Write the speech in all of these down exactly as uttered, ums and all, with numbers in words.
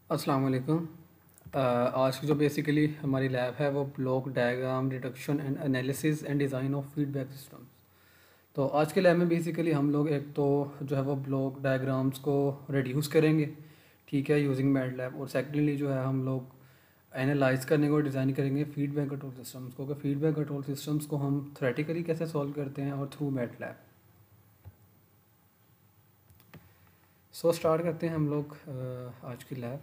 अस्सलाम वालेकुम। अ, आज की जो बेसिकली हमारी लैब है वो block diagram reduction and analysis and design of feedback systems. तो आज के लैब में बेसिकली हम लोग एक तो जो है वो ब्लॉक डायग्राम्स को रिड्यूस करेंगे, ठीक है, यूजिंग मैट लैब। और सेकेंडली जो है हम लोग एनालाइज करने को डिज़ाइन करेंगे फीडबैक कंट्रोल सिस्टम्स को, कि फीडबैक कंट्रोल सिस्टम्स को हम थ्योरेटिकली कैसे सॉल्व करते हैं और through MATLAB. So start करते हैं हम लोग अ, आज की लैब।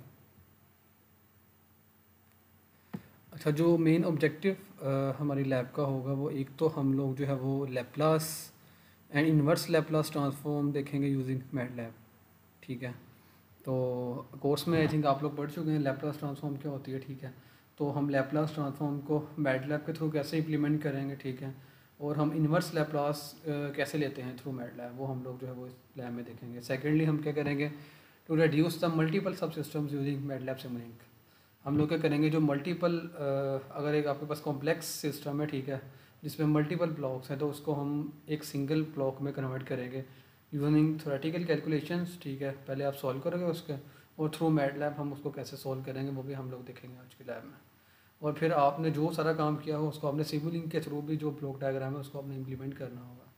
अच्छा, जो मेन ऑब्जेक्टिव हमारी लैब का होगा वो एक तो हम लोग जो है वो Laplace and inverse Laplace transform देखेंगे यूजिंग मैटलैब, ठीक है। तो कोर्स में आई थिंक आप लोग पढ़ चुके हैं लैप्लास ट्रांसफॉर्म क्या होती है, ठीक है। तो हम लैप्लास ट्रांसफॉर्म को मैटलैब के थ्रू कैसे इम्प्लीमेंट करेंगे, ठीक है। और हम इन्वर्स लैप्लास कैसे लेते हैं थ्रू मैटलैब, वो हम लोग जो है वो इस लैब में देखेंगे। सेकेंडली हम क्या करेंगे, to reduce the multiple subsystems using MATLAB Simulink. हम लोग क्या करेंगे, जो मल्टीपल अगर एक आपके पास कॉम्प्लेक्स सिस्टम है, ठीक है, जिसमें मल्टीपल ब्लॉक्स हैं, तो उसको हम एक सिंगल ब्लॉक में कन्वर्ट करेंगे यूजिंग थ्योरेटिकल कैलकुलेशंस, ठीक है। पहले आप सॉल्व करोगे उसके, और थ्रू मैटलैब हम उसको कैसे सॉल्व करेंगे वो भी हम लोग देखेंगे आज की लैब में। और फिर आपने जो सारा काम किया हो उसको आपने सिमुलिंक के थ्रू भी जो ब्लॉक डायग्राम है उसको आपने इम्प्लीमेंट करना होगा।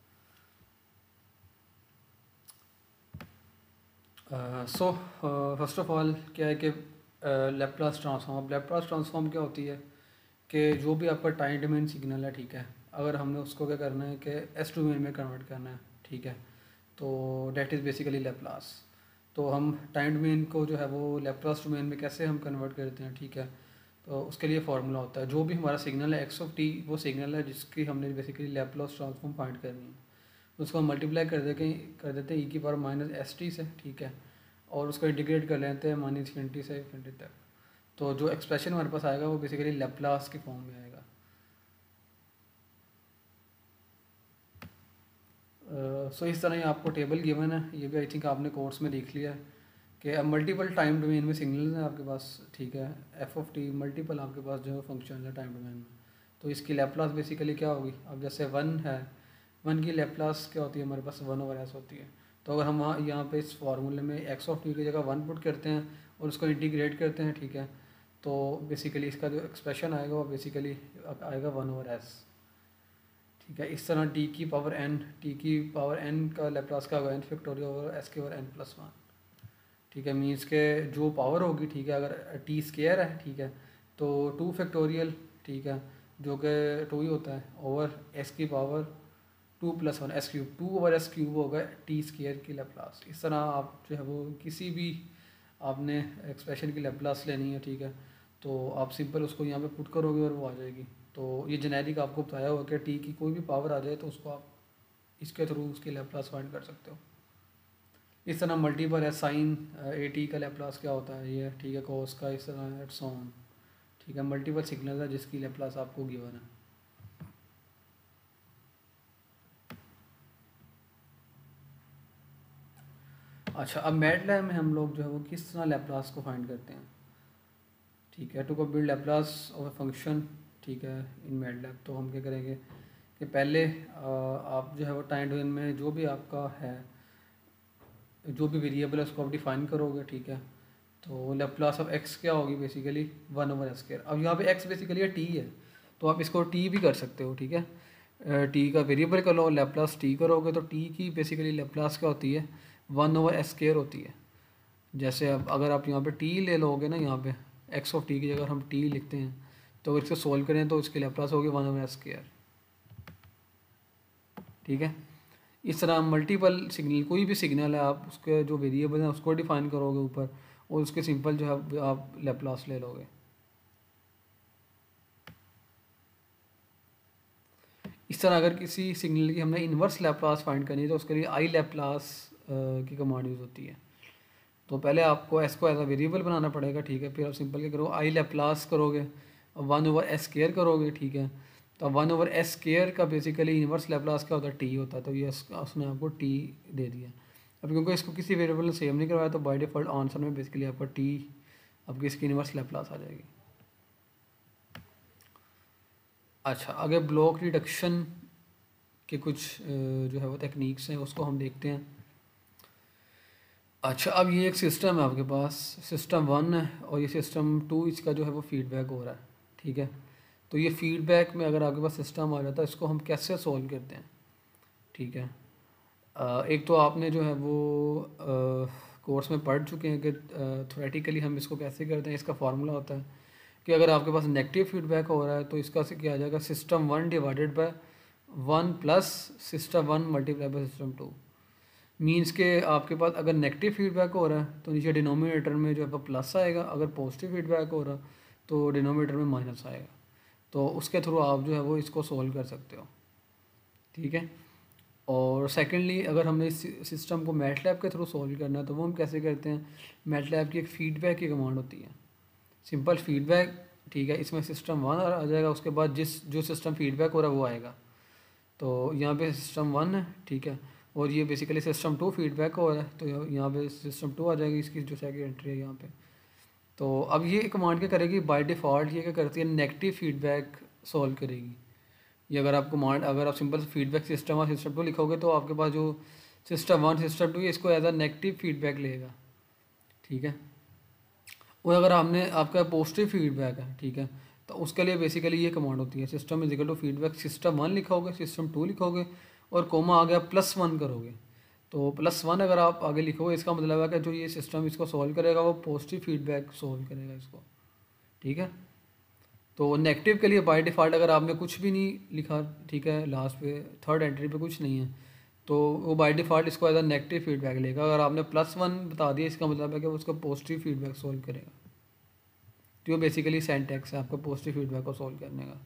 सो फर्स्ट ऑफ ऑल क्या है कि लैप्लास ट्रांसफॉर्म, अब लैप्लास ट्रांसफॉर्म क्या होती है कि जो भी आपका टाइम डोमेन सिग्नल है, ठीक है, अगर हमने उसको क्या करना है कि एस डोमेन में कन्वर्ट करना है, ठीक है, तो डेट इज़ बेसिकली लैप्लास। तो हम टाइम डोमेन को जो है वो लैप्लास डोमेन में कैसे हम कन्वर्ट करते हैं, ठीक है। तो उसके लिए फार्मूला होता है, जो भी हमारा सिग्नल है एक्स ऑफ टी, वो सिग्नल है जिसकी हमने बेसिकली लैप्लास ट्रांसफॉर्म फाइंड करनी है। उसको हम मल्टीप्लाई कर देते कर देते हैं ई की पावर माइनस एस टी से, ठीक है, और उसको इंटीग्रेट कर लेते हैं माइनस इन्फिनिटी से इन्फिनिटी तक। तो जो एक्सप्रेशन हमारे पास आएगा वो बेसिकली लैप्लास की फॉर्म में आएगा। सो uh, so इस तरह ही आपको टेबल गिवन है, ये भी आई थिंक आपने कोर्स में देख लिया है कि अब मल्टीपल टाइम डोमेन में सिग्नल्स हैं आपके पास, ठीक है, एफ ऑफ टी मल्टीपल आपके पास जो है फंक्शन है टाइम डोमेन में। तो इसकी लैप्लास बेसिकली क्या होगी, अब जैसे वन है, वन की लैप्लास क्या होती है हमारे पास, वन ओवर एस होती है। तो अगर हम वहाँ यहाँ पे इस फार्मूले में एक्स ऑफ टी की जगह वन पुट करते हैं और उसको इंटीग्रेट करते हैं, ठीक है, तो बेसिकली इसका जो एक्सप्रेशन आएगा वो बेसिकली आएगा वन ओवर एस, ठीक है। इस तरह टी की पावर एन, टी की पावर एन का लैप्लास का होगा एन फैक्टोरियल ओवर एस के ओवर एन प्लस वन, ठीक है। मीन्स के जो पावर होगी, ठीक है, अगर टी स्केयर है, ठीक है, तो टू फैक्टोरियल, ठीक है, जो कि टू ही होता है, ओवर एस की power two plus one S cube, two over S cube होगा टी स्केयर की लैप्लास। इस तरह आप जो है वो किसी भी आपने एक्सप्रेशन की लैप्लास लेनी है, ठीक है, तो आप सिंपल उसको यहाँ पे पुट करोगे और वो आ जाएगी। तो ये जेनेरिक आपको बताया हुआ कि टी की कोई भी पावर आ जाए तो उसको आप इसके थ्रू उसकी लैप्लास फाइंड कर सकते हो। इस तरह मल्टीपल है, साइन ए टी का लैप्लास क्या होता है ये, ठीक है, कोस का, इस तरह एट सॉन, ठीक है, मल्टीपल सिग्नल है जिसकी लैप्लास आपको गिवन है। अच्छा, अब मैटलैब में हम लोग जो है वो किस तरह लैप्लास को फाइंड करते हैं, ठीक है, टू को build Laplace of a function, ठीक है, इन मैटलैब। तो हम क्या करेंगे कि पहले आ, आप जो है वो टाइम डोमेन में जो भी आपका है, जो भी वेरिएबल है उसको आप डिफाइन करोगे, ठीक है। तो लैप्लास ऑफ एक्स क्या होगी, basically one over S square. अब यहाँ पे एक्स बेसिकली टी है, तो आप इसको टी भी कर सकते हो, ठीक है। टी का वेरिएबल कर लो, लैप्लास टी करोगे तो टी की बेसिकली लैप्लास क्या होती है, वन ओवर एस स्क्वायर होती है। जैसे अब अगर आप यहाँ पे टी ले लोगे ना, यहाँ पे एक्स ऑफ टी की जगह हम टी लिखते हैं, तो अगर इसको सोल्व करें तो इसकी लैप्लास होगी वन ओवर एस स्क्वायर, ठीक है। इस तरह मल्टीपल सिग्नल, कोई भी सिग्नल है आप उसके जो वेरिएबल है उसको डिफाइन करोगे ऊपर, और उसके सिंपल जो है आप लैप्लास ले लोगे। इस तरह अगर किसी सिग्नल की हमने इन्वर्स लैप्लास फाइंड करनी है तो उसके लिए आई लैप्लास की कमांड यूज़ होती है। तो पहले आपको एस को एज अ वेरिएबल बनाना पड़ेगा, ठीक है, फिर आप सिंपल क्या करो, आई लैप्लास करोगे, वन ओवर एस केयर करोगे, ठीक है। तो वन ओवर एस केयर का बेसिकली इन्वर्स लैप्लास क्या होता है, टी होता है, तो ये उसने आपको टी दे दिया। अब क्योंकि इसको किसी वेरिएबल ने सेव नहीं करवाया तो बाय डिफ़ॉल्ट आंसर में बेसिकली आपका टी, आपकी इसकी इन्वर्स लैप्लास आ जाएगी। अच्छा, अगर ब्लॉक रिडक्शन के कुछ जो है वो टेक्निक्स हैं उसको हम देखते हैं। अच्छा, अब ये एक सिस्टम है आपके पास, सिस्टम वन है और ये सिस्टम टू, इसका जो है वो फीडबैक हो रहा है, ठीक है। तो ये फीडबैक में अगर आपके पास सिस्टम आ जाता है, इसको हम कैसे सॉल्व करते हैं, ठीक है। अ, एक तो आपने जो है वो कोर्स में पढ़ चुके हैं कि थ्योरेटिकली हम इसको कैसे करते हैं। इसका फार्मूला होता है कि अगर आपके पास नेगेटिव फीडबैक हो रहा है तो इसका से क्या आ जाएगा, system one divided by one plus system one multiply by system two. Means के आपके पास अगर नेगेटिव फीडबैक हो रहा है तो नीचे डिनोमिनेटर में जो है वो प्लस आएगा, अगर पॉजिटिव फीडबैक हो रहा तो डिनोमिनेटर में माइनस आएगा। तो उसके थ्रू आप जो है वो इसको सोल्व कर सकते हो, ठीक है। और सेकेंडली अगर हमने इस सिस्टम को मैटलैब के थ्रू सॉल्व करना है तो वो हम कैसे करते हैं। मैटलैब की एक फ़ीडबैक की कमांड होती है, सिंपल फीडबैक, ठीक है। इसमें सिस्टम वन आ जाएगा, उसके बाद जिस जो सिस्टम फीडबैक हो रहा है वो आएगा। तो यहाँ पे सिस्टम वन है, ठीक है, और ये बेसिकली सिस्टम टू फीडबैक हो रहा है, तो यहाँ पे सिस्टम टू आ जाएगी, इसकी जो सेकंड एंट्री है यहाँ पे। तो अब ये कमांड क्या करेगी, बाय डिफ़ॉल्ट ये क्या करती है, नेगेटिव फीडबैक सॉल्व करेगी। ये अगर आप कमांड, अगर आप सिंपल फीडबैक सिस्टम और सिस्टम टू लिखोगे तो आपके पास जो सिस्टम वन सिस्टम टू, इसको एज अ नेगेटिव फीडबैक लेगा, ठीक है। और अगर आपने आपका पॉजिटिव फीडबैक है, ठीक है, तो उसके लिए बेसिकली ये कमांड होती है, system is equal to feedback system one लिखोगे, सिस्टम टू लिखोगे और कोमा आ गया प्लस वन करोगे। तो प्लस वन अगर आप आगे लिखोगे, इसका मतलब है कि जो ये सिस्टम इसको सॉल्व करेगा वो पॉजिटिव फीडबैक सॉल्व करेगा इसको, ठीक है। तो नेगेटिव के लिए बाय डिफ़ॉल्ट अगर आपने कुछ भी नहीं लिखा, ठीक है, लास्ट पे थर्ड एंट्री पे कुछ नहीं है, तो वो बाय डिफ़ॉल्ट इसको एज अ नेगेटिव फीडबैक लेगा। अगर आपने प्लस वन बता दिया, इसका मतलब है कि वो उसका पॉजिटिव फीडबैक सॉल्व करेगा। तो ये बेसिकली सेंटेक्स है आपका पॉजिटिव फीडबैक को सॉल्व करने का।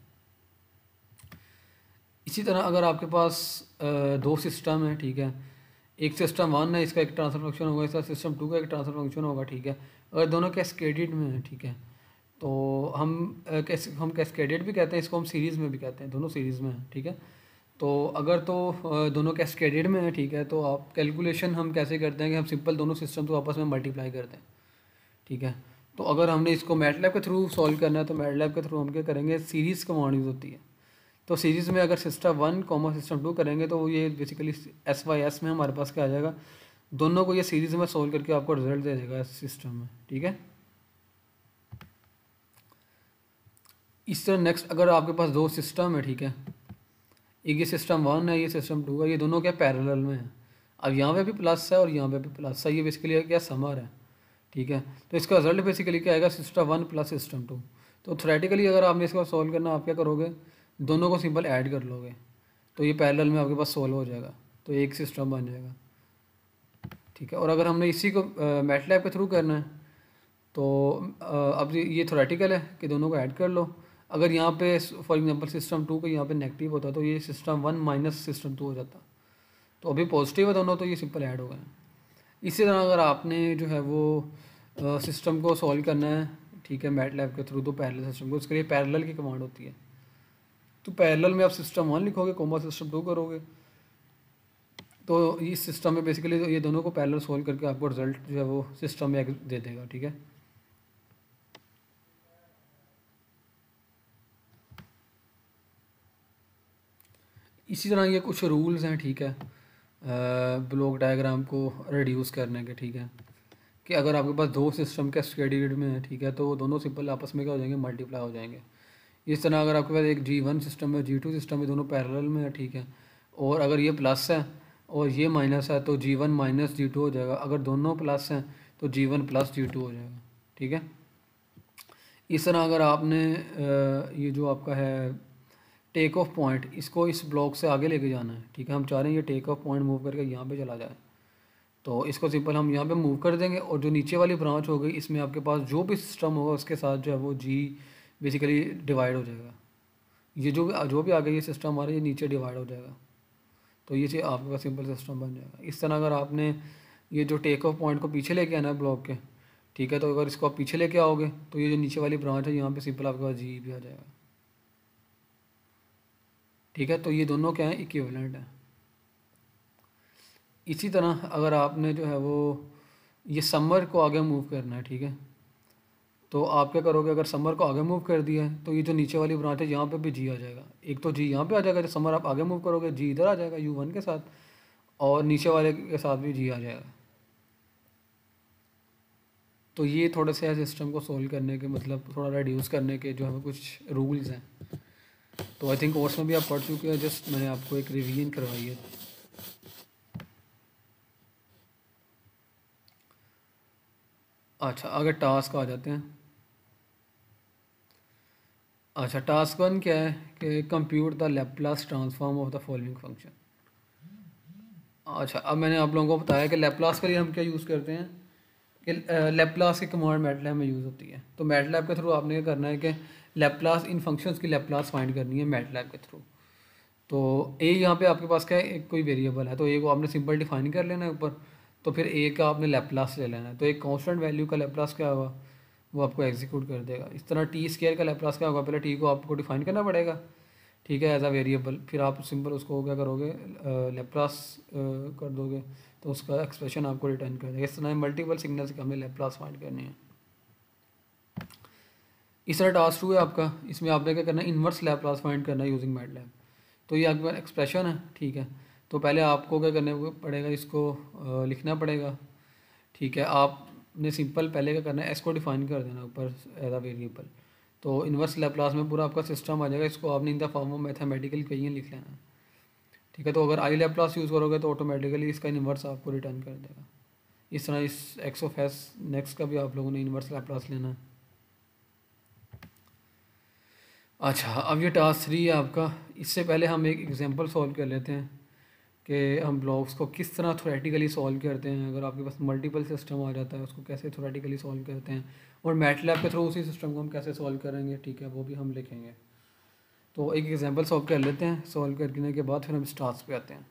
इसी तरह अगर आपके पास अ, दो सिस्टम है, ठीक है, एक सिस्टम वन है, इसका एक ट्रांसफर फंक्शन होगा, इसका सिस्टम टू का एक ट्रांसफर फंक्शन होगा, ठीक है। अगर दोनों कैस्केडेड में है, ठीक है, तो हम अ, कैस हम कैस्केडेड भी कहते हैं इसको, हम सीरीज़ में भी कहते हैं, दोनों सीरीज़ में है, ठीक है। तो अगर तो अ, दोनों कैस्केडेड में है, ठीक है, तो आप कैलकुलेशन हम कैसे करते हैं कि हम सिंपल दोनों सिस्टम को आपस में मल्टीप्लाई करते हैं, ठीक है। तो अगर हमने इसको मैटलैब के थ्रू सॉल्व करना है तो मैटलैब के थ्रू हम क्या करेंगे, सीरीज़ कमांड यूज़ होती है। तो सीरीज़ में अगर system one comma system two करेंगे तो ये बेसिकली एस वाई एस में हमारे पास क्या आ जाएगा, दोनों को ये सीरीज़ में सोल्व करके आपको रिजल्ट दे देगा इस सिस्टम में, ठीक है। इस तरह नेक्स्ट अगर आपके पास दो सिस्टम है, ठीक है, एक ये सिस्टम वन है, ये सिस्टम टू है, ये दोनों क्या पैरेलल में है। अब यहाँ पे भी प्लस है और यहाँ पे भी प्लस है, ये बेसिकली क्या समर है, ठीक है। तो इसका रिजल्ट बेसिकली क्या आएगा, system one plus system two. तो थ्योरेटिकली अगर आपने इसको सॉल्व करना, आप क्या करोगे, दोनों को सिंपल ऐड कर लोगे, तो ये पैरेलल में आपके पास सॉल्व हो जाएगा, तो एक सिस्टम बन जाएगा, ठीक है। और अगर हमने इसी को मैटलैब के थ्रू करना है तो अ, अब ये ये थ्योरेटिकल है कि दोनों को ऐड कर लो। अगर यहाँ पे फॉर एग्जांपल सिस्टम टू को यहाँ पे नेगेटिव होता तो ये system one minus system two हो जाता। तो अभी पॉजिटिव है दोनों, तो ये सिंपल ऐड हो गए। इसी तरह अगर आपने जो है वो सिस्टम को सॉल्व करना है, ठीक है, मैटलैब के थ्रू, तो पैरेलल सिस्टम को, उसके लिए पैरेलल की कमांड होती है। तो पैरेलल में आप सिस्टम वन लिखोगे, कोमा सिस्टम टू करोगे, तो इस सिस्टम में बेसिकली ये दोनों को पैरेलल सॉल्व करके आपको रिजल्ट जो है वो सिस्टम में दे देगा, ठीक है। इसी तरह ये कुछ रूल्स हैं, ठीक है, ब्लॉक डायग्राम को रिड्यूस करने के, ठीक है, कि अगर आपके पास दो सिस्टम कैस्केडेड में है, ठीक है, तो वो दोनों सिंपल आपस में क्या हो जाएंगे, मल्टीप्लाई हो जाएंगे। इस तरह अगर आपके पास एक जी वन सिस्टम है, जी टू सिस्टम है, दोनों पैरेलल में है, ठीक है, और अगर ये प्लस है और ये माइनस है तो G one minus G two हो जाएगा। अगर दोनों प्लस हैं तो G one plus G two हो जाएगा, ठीक है। इस तरह अगर आपने अ, ये जो आपका है टेक ऑफ पॉइंट, इसको इस ब्लॉक से आगे लेके जाना है, ठीक है, हम चाह रहे हैं ये टेक ऑफ पॉइंट मूव करके यहाँ पे चला जाए, तो इसको सिंपल हम यहाँ पे मूव कर देंगे और जो नीचे वाली ब्रांच हो गई इसमें आपके पास जो भी सिस्टम होगा उसके साथ जो है वो जी बेसिकली डिवाइड हो जाएगा। ये जो भी जो भी आगे ये सिस्टम हमारा ये नीचे डिवाइड हो जाएगा, तो ये चीज़ आपके पास सिंपल सिस्टम बन जाएगा। इस तरह अगर आपने ये जो टेक ऑफ पॉइंट को पीछे लेके आना है ब्लॉक के, ठीक है, तो अगर इसको आप पीछे लेके आओगे तो ये जो नीचे वाली ब्रांच है यहाँ पे सिंपल आपके पास जी भी आ जाएगा, ठीक है। तो ये दोनों क्या है, इक्विवेलेंट है। इसी तरह अगर आपने जो है वो ये समर को आगे मूव करना है, ठीक है, तो आप क्या करोगे, अगर समर को आगे मूव कर दिया है तो ये जो नीचे वाली ब्रांच है यहाँ पे भी जी आ जाएगा। एक तो जी यहाँ पे आ जाएगा, जब समर आप आगे मूव करोगे जी इधर आ जाएगा यू वन के साथ, और नीचे वाले के साथ भी जी आ जाएगा। तो ये थोड़े से सिस्टम को सोल्व करने के मतलब थोड़ा रिड्यूस करने के जो है कुछ रूल्स हैं, तो आई थिंक कोर्स में भी आप पढ़ चुके हैं, जस्ट मैंने आपको एक रिवीजन करवाई है। अच्छा, अगर टास्क आ जाते हैं। अच्छा, टास्क वन क्या है कि compute the Laplace transform of the following function. अच्छा, अब मैंने आप लोगों को बताया कि लैप्लास के लिए हम क्या यूज़ करते हैं कि लैप्लास की कमांड मैटलैब में यूज़ होती है। तो मैटलैब के थ्रू आपने क्या करना है कि लैप्लास इन फंक्शंस की लैप्लास फाइंड करनी है मैटलैब के थ्रू। तो ए यहाँ पे आपके पास क्या है, एक कोई वेरिएबल है, तो ए को आपने सिंपल डिफाइन कर लेना है ऊपर, तो फिर ए का आपने लैप्लास ले लेना है। तो एक कांस्टेंट वैल्यू का लैप्लास क्या होगा, वो आपको एग्जीक्यूट कर देगा। इस तरह टी स्केयर का लैप्लास क्या होगा, पहले टी को आपको डिफाइन करना पड़ेगा, ठीक है, एज अ वेरिएबल, फिर आप सिंपल उसको क्या करोगे, लैप्लास कर दोगे, तो उसका एक्सप्रेशन आपको रिटर्न कर देगा। इस तरह मल्टीपल सिग्नल्स की हमें लैप्लास फाइंड करनी है। इस तरह टास्क टू है आपका, इसमें आपने क्या करना है, इन्वर्स लैप्लास फाइंड करना है यूजिंग मैटलैब। तो ये आपके पास एक्सप्रेशन है, ठीक है। तो पहले आपको क्या करने पड़ेगा, इसको आ, लिखना पड़ेगा, ठीक है। आपने सिंपल पहले क्या करना है, एस को डिफाइन कर देना ऊपर एज अ वेरिएबल। तो इन्वर्स लैप्लास में पूरा आपका सिस्टम आ जाएगा, इसको आपने in the form of mathematical कहीं लिख लेना है, ठीक है। तो अगर आई लैप्लास यूज़ करोगे तो ऑटोमेटिकली इसका इन्वर्स आपको रिटर्न कर देगा। इस तरह इस एक्स ऑफ एस नेक्स्ट का भी आप लोगों ने इन्वर्स लैप्लास लेना है। अच्छा, अब ये टास्क थ्री है आपका। इससे पहले हम एक एग्जांपल सॉल्व कर लेते हैं कि हम ब्लॉक्स को किस तरह थ्योरेटिकली सॉल्व करते हैं। अगर आपके पास मल्टीपल सिस्टम आ जाता है, उसको कैसे थ्योरेटिकली सॉल्व करते हैं, और मैटलैब के थ्रू उसी सिस्टम को हम कैसे सॉल्व करेंगे, ठीक है, वो भी हम लिखेंगे। तो एक एग्जांपल सॉल्व कर लेते हैं, सॉल्व करने के बाद फिर हम इस टास्क पे आते हैं।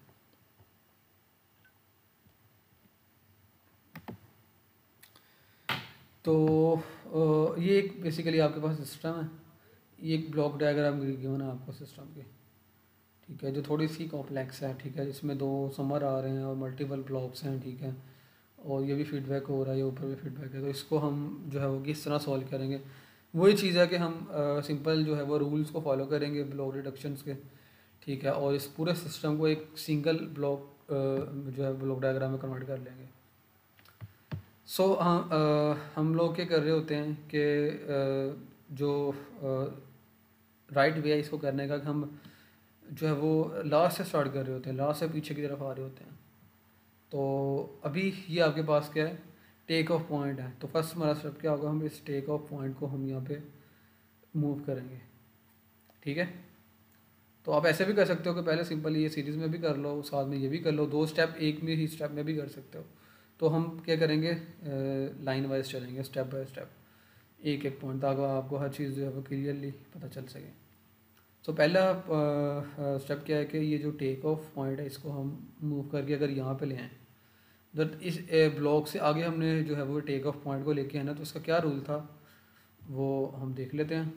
तो अ, ये एक बेसिकली आपके पास सिस्टम है, ये एक ब्लॉक डायग्राम गिवन है आपको सिस्टम की, ठीक है, जो थोड़ी सी कॉम्प्लेक्स है, ठीक है, जिसमें दो समर आ रहे हैं और मल्टीपल ब्लॉक्स हैं, ठीक है, और ये भी फीडबैक हो रहा है, ये ऊपर भी फीडबैक है। तो इसको हम जो है वो किस तरह सॉल्व करेंगे, वही चीज़ है कि हम सिंपल जो है वो रूल्स को फॉलो करेंगे ब्लॉक रिडक्शंस के, ठीक है, और इस पूरे सिस्टम को एक सिंगल ब्लॉक जो है ब्लॉक डायग्राम में कन्वर्ट कर लेंगे। सो so, हाँ, uh, हम लोग क्या कर रहे होते हैं कि uh, जो राइट वे है इसको करने का, कि हम जो है वो लास्ट से स्टार्ट कर रहे होते हैं, लास्ट से पीछे की तरफ आ रहे होते हैं। तो अभी ये आपके पास क्या है, टेक ऑफ पॉइंट है। तो फर्स्ट हमारा स्टेप क्या होगा, हम इस टेक ऑफ पॉइंट को हम यहाँ पे मूव करेंगे, ठीक है। तो आप ऐसे भी कर सकते हो कि पहले सिंपल ये सीरीज़ में भी कर लो, साथ में ये भी कर लो, दो स्टेप एक में ही स्टेप में भी कर सकते हो। तो हम क्या करेंगे, लाइन वाइज चलेंगे, स्टेप बाय स्टेप, एक एक पॉइंट, ताकि आपको हर चीज़ जो है वो क्लियरली पता चल सके। तो पहला स्टेप क्या है कि ये जो टेक ऑफ पॉइंट है इसको हम मूव करके अगर यहाँ पे ले आएँ, जब इस ब्लॉक से आगे हमने जो है वो टेक ऑफ पॉइंट को लेके आना, तो उसका क्या रूल था वो हम देख लेते हैं।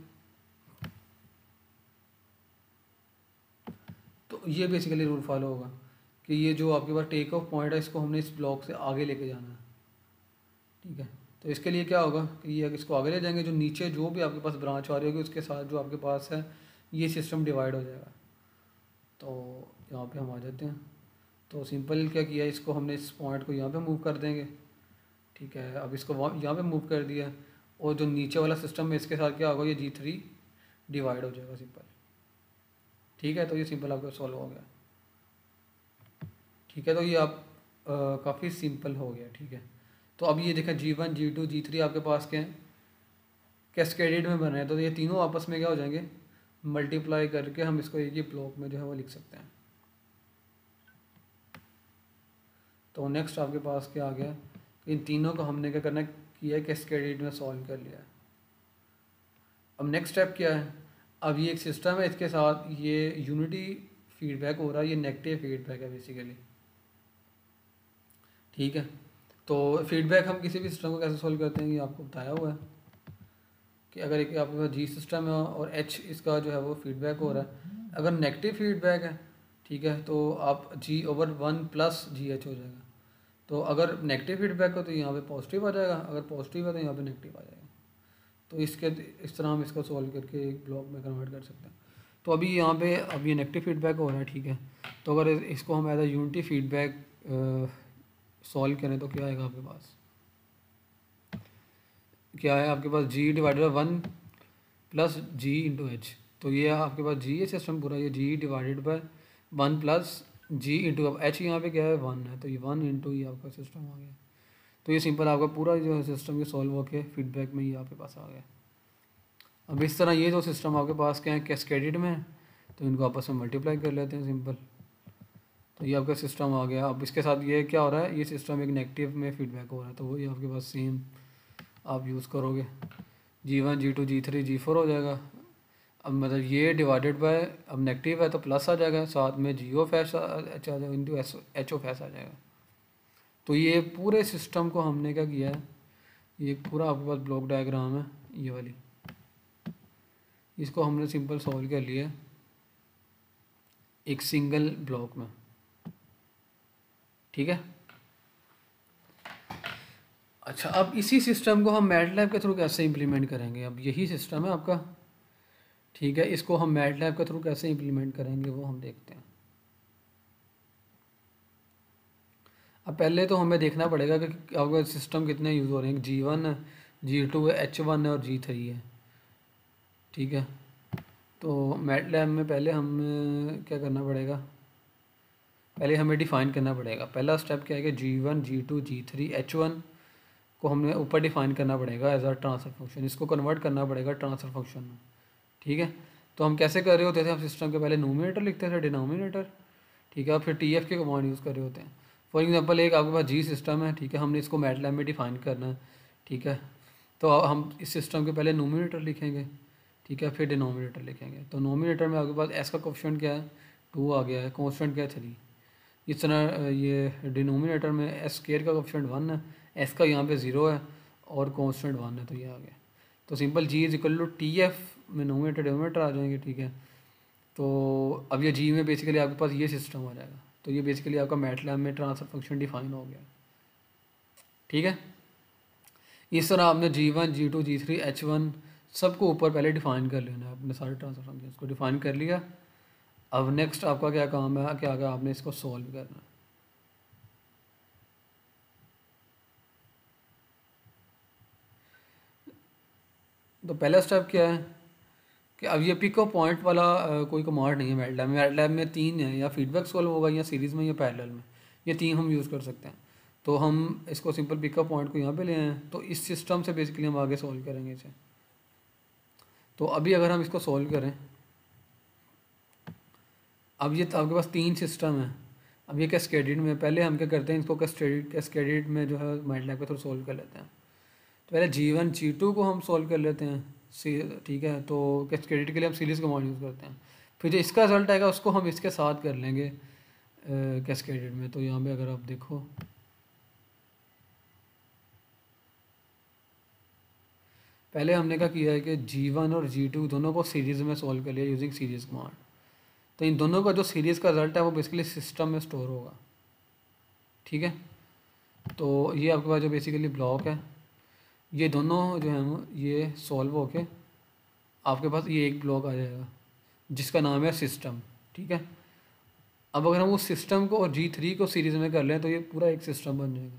तो ये बेसिकली रूल फॉलो होगा कि ये जो आपके पास टेक ऑफ पॉइंट है इसको हमने इस ब्लॉक से आगे लेके जाना है, ठीक है। तो इसके लिए क्या होगा कि ये इसको आगे ले जाएंगे, जो नीचे जो भी आपके पास ब्रांच आ रही होगी उसके साथ जो आपके पास है ये सिस्टम डिवाइड हो जाएगा। तो यहाँ पे हम आ जाते हैं। तो सिंपल क्या किया, इसको हमने इस पॉइंट को यहाँ पे मूव कर देंगे, ठीक है। अब इसको यहाँ पे मूव कर दिया, और जो नीचे वाला सिस्टम है इसके साथ क्या होगा, ये जी थ्री डिवाइड हो जाएगा सिंपल, ठीक है। तो ये सिंपल आपका सॉल्व हो गया, ठीक है। तो ये आप काफ़ी सिंपल हो गया, ठीक है। तो अब ये देखें G one G two G three आपके पास क्या हैं, कैस्केडेड में बन रहे हैं। तो ये तीनों आपस में क्या हो जाएंगे, मल्टीप्लाई करके हम इसको एक ही ब्लॉक में जो है वो लिख सकते हैं। तो नेक्स्ट आपके पास क्या आ गया, इन तीनों को हमने क्या करना किया है, कैस्केडेड में सॉल्व कर लिया है। अब नेक्स्ट स्टेप क्या है, अब ये एक सिस्टम है, इसके साथ ये यूनिटी फीडबैक हो रहा है, ये नेगेटिव फीडबैक है बेसिकली, ठीक है। तो फीडबैक हम किसी भी सिस्टम को कैसे सॉल्व करते हैं ये आपको बताया हुआ है कि अगर एक आपके पास जी सिस्टम है और एच इसका जो है वो फीडबैक हो रहा है, अगर नेगेटिव फीडबैक है, ठीक है, तो आप G over one plus G H हो जाएगा। तो अगर नेगेटिव फीडबैक हो तो यहाँ पे पॉजिटिव आ जाएगा, अगर पॉजिटिव है तो यहाँ पे नेगेटिव आ जाएगा। तो इसके इस तरह हम इसको सॉल्व करके एक ब्लॉक में कन्वर्ट कर सकते हैं। तो अभी यहाँ पे अब ये नेगेटिव फीडबैक हो रहा है, ठीक है। तो अगर इसको हम as a unity feedback solve करें तो क्या आएगा आपके पास, क्या है आपके पास G divided by one plus G into H. तो ये आपके पास जी है सिस्टम पूरा, ये G divided by one plus G into, अब एच यहाँ पे क्या है वन है, तो ये वन इंटू ये आपका सिस्टम आ गया। तो ये सिंपल आपका पूरा जो है सिस्टम ये सॉल्व होके फीडबैक में ये आपके पास आ गया। अब इस तरह ये जो सिस्टम आपके पास क्या है कैस्केडेड में है, तो इनको आपस में मल्टीप्लाई कर लेते हैं सिंपल। तो ये आपका सिस्टम आ गया। अब इसके साथ ये क्या हो रहा है, ये सिस्टम एक नेगेटिव में फीडबैक हो रहा है, तो वही आपके पास सेम आप यूज़ करोगे, G one G two G three G four हो जाएगा। अब मतलब ये डिवाइडेड बाय, अब नेगेटिव है तो प्लस आ जाएगा, साथ में जी ऑफ एच आ जाएगा into S H of S आ जाएगा। तो ये पूरे सिस्टम को हमने क्या किया है, ये पूरा आपके पास ब्लॉक डायग्राम है ये वाली, इसको हमने सिंपल सॉल्व कर लिया एक सिंगल ब्लॉक में, ठीक है। अच्छा, अब इसी सिस्टम को हम मैटलैब के थ्रू कैसे इम्प्लीमेंट करेंगे, अब यही सिस्टम है आपका, ठीक है। इसको हम मैटलैब के थ्रू कैसे इम्प्लीमेंट करेंगे वो हम देखते हैं। अब पहले तो हमें देखना पड़ेगा कि आपका सिस्टम कितने यूज़ हो रहे हैं, जी वन है, जी टू है, एच वन है और जी थ्री है, ठीक है। तो मैटलैब में पहले हमें क्या करना पड़ेगा, पहले हमें डिफ़ाइन करना पड़ेगा। पहला स्टेप क्या है कि G one G two G three H one को हमने ऊपर डिफ़ाइन करना पड़ेगा एज अ ट्रांसफ़र फंक्शन, इसको कन्वर्ट करना पड़ेगा ट्रांसफ़र फंक्शन में, ठीक है। तो हम कैसे कर रहे होते थे, हम सिस्टम के पहले नोमिनेटर लिखते थे, डिनोमिनेटर, ठीक है, फिर टी एफ के कमांड यूज़ कर रहे होते हैं। फॉर एग्जांपल एक आपके पास जी सिस्टम है, ठीक है, हमने इसको मैटलैब में डिफ़ाइन करना है, ठीक है। तो हम इस सिस्टम के पहले नोमिनेटर लिखेंगे, ठीक है, फिर डिनोमिनेटर लिखेंगे। तो नोमिनेटर में आपके पास एस का कोफिशिएंट क्या है, टू आ गया है, कांस्टेंट क्या है, थ्री। इस तरह ये डिनोमिनेटर में एस स्क्वायर का कोफिशिएंट वन है, एस का यहाँ पे ज़ीरो है और कांस्टेंट वन है, तो ये आ गया। तो simple G is equal to T F में नोमिनेटर डिनोमिनेटर आ जाएंगे, ठीक है। तो अब ये जी में बेसिकली आपके पास ये सिस्टम आ जाएगा। तो ये बेसिकली आपका मैटलैब में ट्रांसफर फंक्शन डिफाइन हो गया, ठीक है। इस तरह आपने G one G two G three H one सबको ऊपर पहले डिफ़ाइन कर लेना है, अपने सारे ट्रांसफर फंक्शन को डिफ़ाइन कर लिया। अब नेक्स्ट आपका क्या काम है, क्या आगे आपने इसको सॉल्व करना है। तो पहला स्टेप क्या है कि अब ये पिकअप पॉइंट वाला आ, कोई कमांड नहीं है मैटलैब में। मैटलैब में तीन है, या फीडबैक सॉल्व होगा या सीरीज़ में या पैरेलल में, ये तीन हम यूज़ कर सकते हैं। तो हम इसको सिंपल पिकअप पॉइंट को यहाँ पे ले आए हैं, तो इस सिस्टम से बेसिकली हम आगे सॉल्व करेंगे इसे। तो अभी अगर हम इसको सॉल्व करें, अब ये तो आपके पास तीन सिस्टम है। अब ये कैस्केडेड में, पहले हम क्या करते हैं, इसको कैस्केडेड कैस्केडेड में जो है मैटलैब के थ्रू सॉल्व कर लेते हैं। तो पहले जी वन जी टू को हम सॉल्व कर लेते हैं, सी ठीक है। तो कैस्केडेड के लिए हम सीरीज़ कमांड यूज़ करते हैं, फिर जो इसका रिजल्ट आएगा उसको हम इसके साथ कर लेंगे कैस्केडेड में। तो यहाँ पे अगर आप देखो, पहले हमने क्या किया है कि जी वन और जी टू दोनों को सीरीज़ में सॉल्व कर लिया यूजिंग सीरीज़ कमांड। तो इन दोनों का जो सीरीज़ का रिजल्ट है वो बेसिकली सिस्टम में स्टोर होगा, ठीक है। तो ये आपके पास जो बेसिकली ब्लॉक है, ये दोनों जो है ये सॉल्व होके आपके पास ये एक ब्लॉक आ जाएगा जिसका नाम है सिस्टम, ठीक है। अब अगर हम उस सिस्टम को और जी थ्री को सीरीज़ में कर लें तो ये पूरा एक सिस्टम बन जाएगा।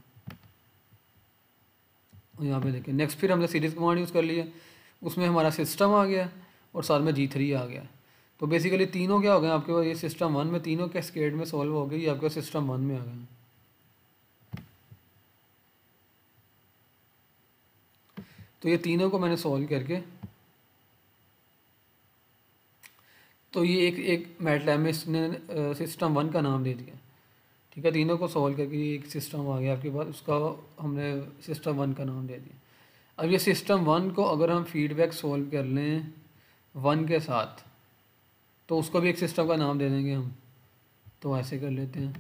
यहाँ पे देखिए, नेक्स्ट फिर हमने सीरीज़ कमांड यूज़ कर लिया, उसमें हमारा सिस्टम आ गया और साथ में जी थ्री आ गया। तो बेसिकली तीनों क्या हो गए आपके पास, ये सिस्टम वन में तीनों कैस्केड में सॉल्व हो गई, ये आपका सिस्टम वन में आ गए। तो ये तीनों को मैंने सॉल्व करके, तो ये एक एक मैटलैब में इसने सिस्टम वन का नाम दे दिया, ठीक है। तीनों को सॉल्व करके ये एक सिस्टम आ गया आपके पास, उसका हमने सिस्टम वन का नाम दे दिया। अब ये सिस्टम वन को अगर हम फीडबैक सॉल्व कर लें वन के साथ, तो उसको भी एक सिस्टम का नाम दे देंगे हम। तो ऐसे कर लेते हैं।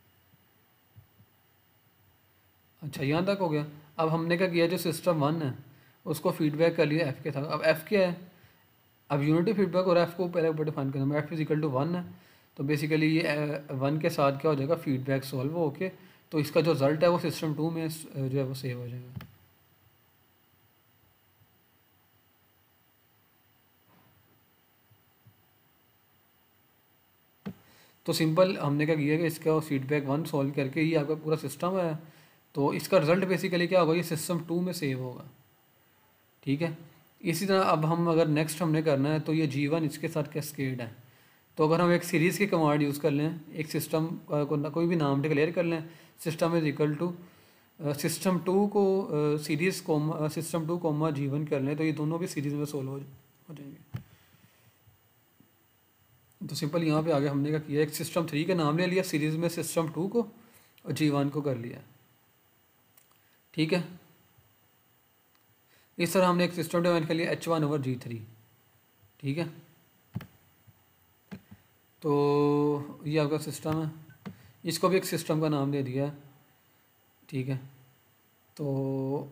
अच्छा, यहाँ तक हो गया। अब हमने क्या किया, जो सिस्टम वन है उसको फीडबैक कर लिया एफ़ के साथ। अब एफ़ क्या है, अब यूनिटी फीडबैक और एफ़ को पहले ऊपर डिफाइन करना है। F is equal to one है, तो बेसिकली ये वन के साथ क्या हो जाएगा, फीडबैक सॉल्व ओके। तो इसका जो रिजल्ट है वो सिस्टम टू में जो है वो सेव हो जाएगा। तो सिंपल हमने क्या किया कि इसका फीडबैक वन सॉल्व करके ही आपका पूरा सिस्टम है, तो इसका रिजल्ट बेसिकली क्या होगा, ये सिस्टम टू में सेव होगा, ठीक है। इसी तरह अब हम अगर नेक्स्ट हमने करना है तो ये जी वन इसके साथ कैस्केड है। तो अगर हम एक सीरीज़ की कमांड यूज़ कर लें, एक सिस्टम को कोई भी नाम डिक्लेयर कर लें, system is equal to system two को series comma system two comma G one कर लें, तो ये दोनों भी सीरीज़ में सोल्व हो हो जाएंगे। तो सिंपल यहाँ पे आगे हमने क्या किया, एक सिस्टम थ्री का नाम ले लिया, सीरीज़ में सिस्टम टू को और जी वन को कर लिया। ठीक है, इस तरह हमने एक सिस्टम डिफाइन कर लिया H one over G three. ठीक है, तो ये आपका सिस्टम है, इसको भी एक सिस्टम का नाम दे दिया है। ठीक है, तो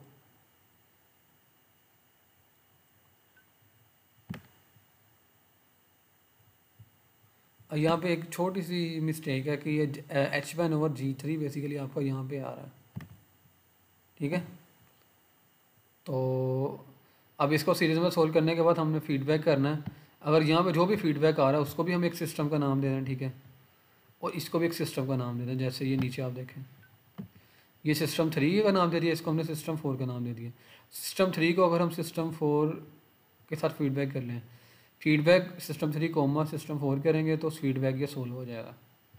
यहाँ पे एक छोटी सी मिस्टेक है कि ये H one over G three basically आपका यहाँ पे आ रहा है। ठीक है, तो अब इसको सीरीज़ में सोल्व करने के बाद हमने फीडबैक करना है। अगर यहाँ पे जो भी फीडबैक आ रहा है उसको भी हम एक सिस्टम का नाम दे दें। ठीक है, और इसको भी एक सिस्टम का नाम दे दें। जैसे ये नीचे आप देखें, ये सिस्टम थ्री का नाम दे दिया, इसको हमने सिस्टम फोर का नाम दे दिया। सिस्टम थ्री को अगर हम सिस्टम फोर के साथ फीडबैक कर लें, feedback system three comma system four करेंगे तो फीडबैक ये सोल्व हो जाएगा।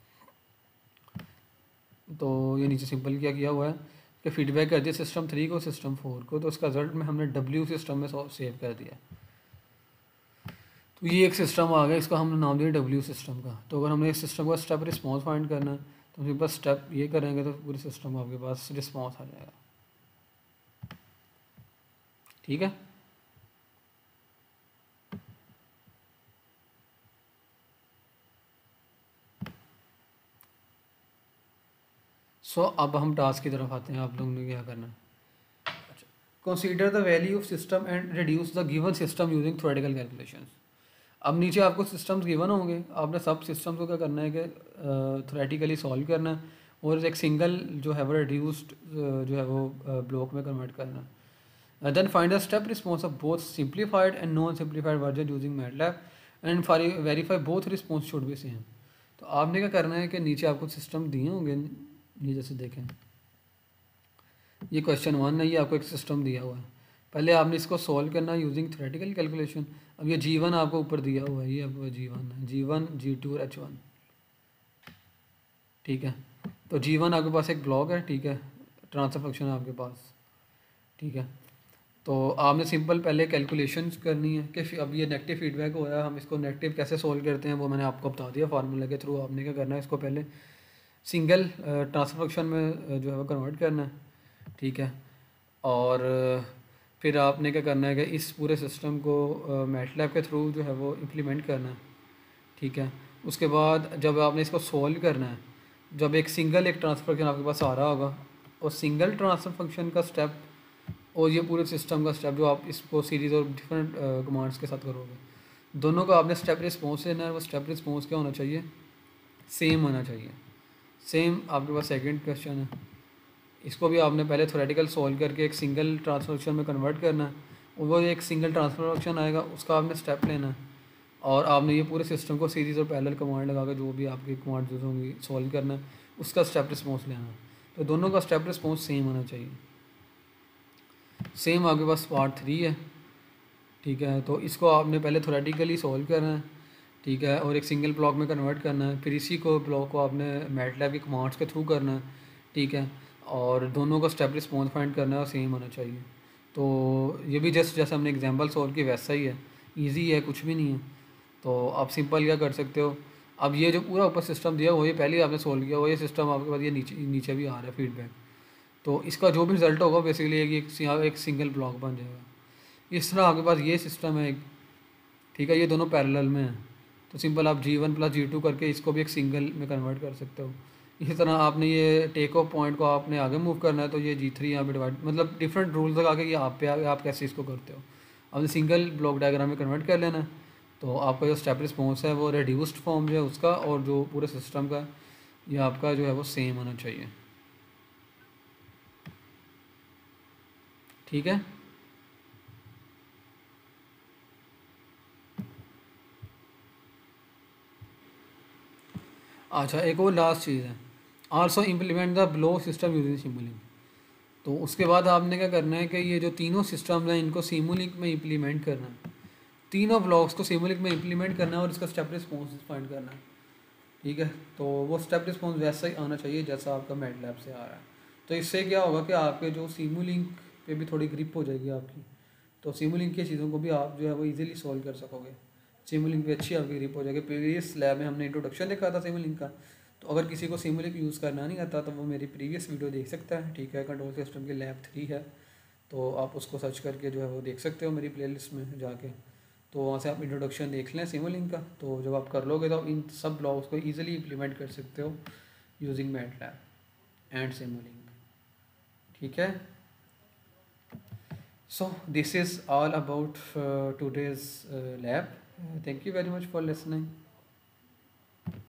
तो ये नीचे सिंपल क्या किया हुआ है कि फीडबैक कर दिया सिस्टम थ्री को सिस्टम फोर को, तो उसका रिजल्ट में हमने डब्ल्यू सिस्टम में सेव कर दिया। तो ये एक सिस्टम आ गया, इसका हमने नाम दिया डब्ल्यू सिस्टम का। तो अगर हमने इस सिस्टम का स्टेप रिस्पॉन्स फाइंड करना है तो हम बस स्टेप ये करेंगे तो पूरे सिस्टम आपके पास रिस्पॉन्स आ जाएगा। ठीक है, सो so, अब हम टास्क की तरफ आते हैं। आप लोगों ने क्या करना है, अच्छा, consider the value of system and reduce the given system using theoretical calculations. अब नीचे आपको सिस्टम्स गिवन होंगे, आपने सब सिस्टम्स को क्या करना है कि थ्योरेटिकली सॉल्व करना है और एक सिंगल जो है वो रिड्यूस्ड जो है वो ब्लॉक में कन्वर्ट करना है। Then find the step response of both simplified and non simplified version using MATLAB and verify both response should be same. तो आपने क्या करना है कि नीचे आपको सिस्टम दिए होंगे, ये जैसे देखें ये क्वेश्चन वन है, ये आपको एक सिस्टम दिया हुआ है। पहले आपने इसको सॉल्व करना है यूजिंग थ्योरेटिकल कैलकुलेशन। अब ये जी वन आपको ऊपर दिया हुआ है, ये आपको जी वन है, जी वन जी टू और एच वन। ठीक है, तो जी वन आपके पास एक ब्लॉक है। ठीक है, ट्रांसफर फंक्शन है आपके पास। ठीक है, तो आपने सिंपल पहले कैलकुलेशन करनी है कि अब ये नेगेटिव फीडबैक हो रहा है, हम इसको नेगेटिव कैसे सोल्व करते हैं वो मैंने आपको बता दिया फार्मूला के थ्रू। आपने क्या करना है, इसको पहले सिंगल ट्रांसफर फंक्शन में जो है वो कन्वर्ट करना है। ठीक है, और फिर आपने क्या करना है कि इस पूरे सिस्टम को मैटलैब के थ्रू जो है वो इम्प्लीमेंट करना है। ठीक है, उसके बाद जब आपने इसको सॉल्व करना है, जब एक सिंगल एक ट्रांसफर फंक्शन आपके पास आ रहा होगा और सिंगल ट्रांसफर फंक्शन का स्टेप और ये पूरे सिस्टम का स्टेप जो आप इसको सीरीज़ और डिफरेंट कमांड्स के साथ करोगे, दोनों का आपने स्टेप रिस्पॉन्स लेना है। वो स्टेप रिस्पॉन्स क्या होना चाहिए, सेम होना चाहिए। सेम आपके पास सेकंड क्वेश्चन है, इसको भी आपने पहले थ्योरेटिकल सॉल्व करके एक सिंगल ट्रांसफर फंक्शन में कन्वर्ट करना है और वो एक सिंगल ट्रांसफर फंक्शन आएगा उसका आपने स्टेप लेना है और आपने ये पूरे सिस्टम को सीरीज़ और पैरेलल कमांड लगा कर जो भी आपकी कमांड यूज़ होंगी सॉल्व करना है, उसका स्टेप रिस्पॉन्स लेना है। तो दोनों का स्टेप रिस्पॉन्स सेम होना चाहिए। सेम आपके पास पार्ट थ्री है। ठीक है, तो इसको आपने पहले थ्योरेटिकली सॉल्व करना है। ठीक है, और एक सिंगल ब्लॉक में कन्वर्ट करना है, फिर इसी को ब्लॉक को आपने मैटलैब की कमांड्स के थ्रू करना है। ठीक है, और दोनों का स्टेप रिस्पॉन्स फाइंड करना है और सेम होना चाहिए। तो ये भी जस्ट जैसे हमने एग्जांपल सॉल्व की वैसा ही है, इजी है, कुछ भी नहीं है। तो आप सिंपल क्या कर सकते हो, अब ये जो पूरा ऊपर सिस्टम दिया वो ये पहले ही आपने सॉल्व किया, वो ये सिस्टम आपके पास ये नीचे नीचे भी आ रहा है फीडबैक। तो इसका जो भी रिजल्ट होगा बेसिकली एक एक सिंगल ब्लॉक बन जाएगा। इस तरह आपके पास ये सिस्टम है एक। ठीक है, ये दोनों पैरेलल में है, तो सिंपल आप G one plus G two करके इसको भी एक सिंगल में कन्वर्ट कर सकते हो। इसी तरह आपने ये टेक ऑफ पॉइंट को आपने आगे मूव करना है, तो ये जी थ्री यहाँ पर डिवाइड मतलब डिफरेंट रूल्स लगा के ये आप पे आप कैसे इसको करते हो। आपने सिंगल ब्लॉक डायग्राम में कन्वर्ट कर लेना है, तो आपका जो स्टेप रिस्पॉन्स है वो रिड्यूस्ड फॉर्म जो है उसका और जो पूरे सिस्टम का ये आपका जो है वो सेम होना चाहिए। ठीक है, अच्छा एक और लास्ट चीज़ है, also implement the below system using Simulink. तो उसके बाद आपने क्या करना है कि ये जो तीनों सिस्टम्स हैं इनको सिमुलिंक में इम्प्लीमेंट करना है, तीनों ब्लॉक्स को सिमुलिंक में इम्प्लीमेंट करना है और इसका स्टेप रिस्पॉन्स फाइंड करना है। ठीक है, तो वो स्टेप रिस्पॉन्स वैसा ही आना चाहिए जैसा आपका मैटलैब से आ रहा है। तो इससे क्या होगा कि आपके जो सिमुलिंक पे भी थोड़ी ग्रिप हो जाएगी आपकी, तो सिमुलिंक की चीज़ों को भी आप जो है वो इजीली सॉल्व कर सकोगे। सिमुलिंक पे अच्छी आपकी ग्रिप हो जाएगी। प्रीवियस लैब में हमने इंट्रोडक्शन देखा था सिमुलिंक का, तो अगर किसी को सिमुलिंक यूज़ करना नहीं आता तो वो मेरी प्रीवियस वीडियो देख सकता है। ठीक है, कंट्रोल सिस्टम की लैब थ्री है, तो आप उसको सर्च करके जो है वो देख सकते हो मेरी प्लेलिस्ट में जाके। तो वहाँ से आप इंट्रोडक्शन देख लें सिमुलिंक का, तो जब आप कर लोगे तो आप इन सब ब्लॉक्स को ईजिली इम्प्लीमेंट कर सकते हो यूजिंग मैटलैब एंड सिमुलिंक। ठीक है, so this is all about uh, today's uh, lab. Uh, thank you very much for listening.